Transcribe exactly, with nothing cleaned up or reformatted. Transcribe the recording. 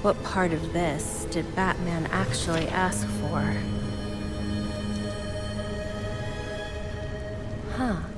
What part of this did Batman actually ask for? Huh.